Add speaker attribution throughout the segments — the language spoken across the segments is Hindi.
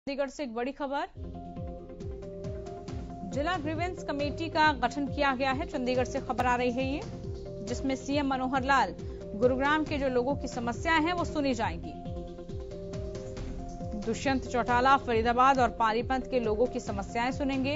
Speaker 1: चंडीगढ़ से एक बड़ी खबर। जिला ग्रीवेंस कमेटी का गठन किया गया है। चंडीगढ़ से खबर आ रही है ये, जिसमें सीएम मनोहर लाल गुरुग्राम के जो लोगों की समस्याएं हैं वो सुनी जाएंगी। दुष्यंत चौटाला फरीदाबाद और पानीपत के लोगों की समस्याएं सुनेंगे।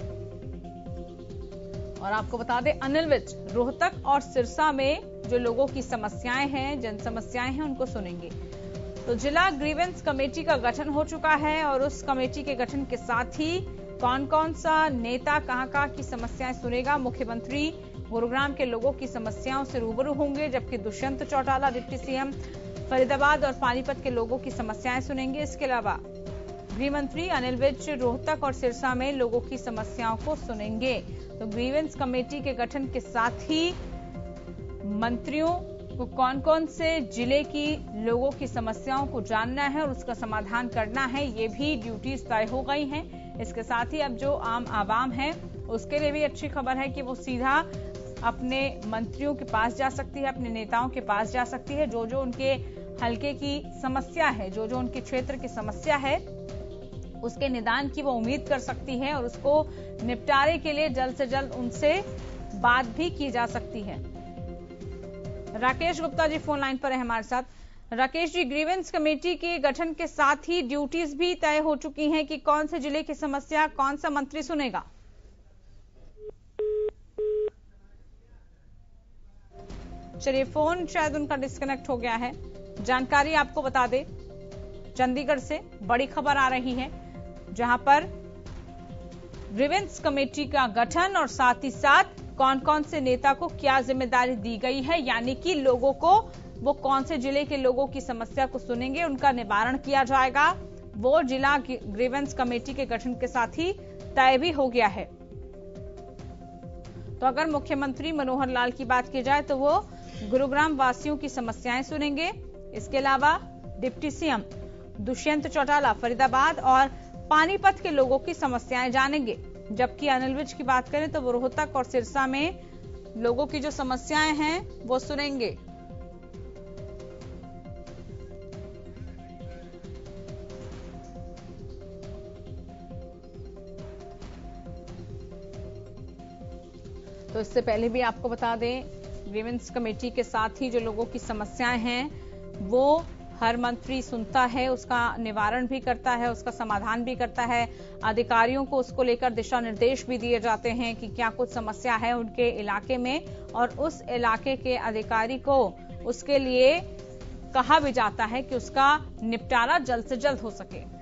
Speaker 1: और आपको बता दें, अनिल विज रोहतक और सिरसा में जो लोगों की समस्याएं हैं, जन समस्याएं हैं, उनको सुनेंगे। तो जिला ग्रीवेंस कमेटी का गठन हो चुका है और उस कमेटी के गठन के साथ ही कौन कौन सा नेता कहां की समस्याएं सुनेगा। मुख्यमंत्री गुरुग्राम के लोगों की समस्याओं से रूबरू होंगे, जबकि दुष्यंत चौटाला डिप्टी सीएम फरीदाबाद और पानीपत के लोगों की समस्याएं सुनेंगे। इसके अलावा गृह मंत्री अनिल विज रोहतक और सिरसा में लोगों की समस्याओं को सुनेंगे। तो ग्रीवेंस कमेटी के गठन के साथ ही मंत्रियों को कौन कौन से जिले की लोगों की समस्याओं को जानना है और उसका समाधान करना है, ये भी ड्यूटीज तय हो गई हैं। इसके साथ ही अब जो आम आवाम है उसके लिए भी अच्छी खबर है कि वो सीधा अपने मंत्रियों के पास जा सकती है, अपने नेताओं के पास जा सकती है। जो जो उनके हलके की समस्या है, जो जो उनके क्षेत्र की समस्या है, उसके निदान की वो उम्मीद कर सकती है और उसको निपटारे के लिए जल्द से जल्द उनसे बात भी की जा सकती है। राकेश गुप्ता जी फोन लाइन पर है हमारे साथ। राकेश जी, ग्रीवेंस कमेटी के गठन के साथ ही ड्यूटीज भी तय हो चुकी हैं कि कौन से जिले की समस्या कौन सा मंत्री सुनेगा। चलिए, फोन शायद उनका डिस्कनेक्ट हो गया है। जानकारी आपको बता दें, चंडीगढ़ से बड़ी खबर आ रही है, जहां पर ग्रीवेंस कमेटी का गठन और साथ ही साथ कौन कौन से नेता को क्या जिम्मेदारी दी गई है, यानी कि लोगों को वो कौन से जिले के लोगों की समस्या को सुनेंगे, उनका निवारण किया जाएगा। वो जिला ग्रीवेंस कमेटी के गठन के साथ ही तय भी हो गया है। तो अगर मुख्यमंत्री मनोहर लाल की बात की जाए तो वो गुरुग्राम वासियों की समस्याएं सुनेंगे। इसके अलावा डिप्टी सीएम दुष्यंत चौटाला फरीदाबाद और पानीपत के लोगों की समस्याएं जानेंगे, जबकि अनिल विज की बात करें तो वो रोहतक और सिरसा में लोगों की जो समस्याएं हैं वो सुनेंगे। तो इससे पहले भी आपको बता दें, ग्रीवेंस कमेटी के साथ ही जो लोगों की समस्याएं हैं वो हर मंत्री सुनता है, उसका निवारण भी करता है, उसका समाधान भी करता है। अधिकारियों को उसको लेकर दिशा निर्देश भी दिए जाते हैं कि क्या कुछ समस्या है उनके इलाके में, और उस इलाके के अधिकारी को उसके लिए कहा भी जाता है कि उसका निपटारा जल्द से जल्द हो सके।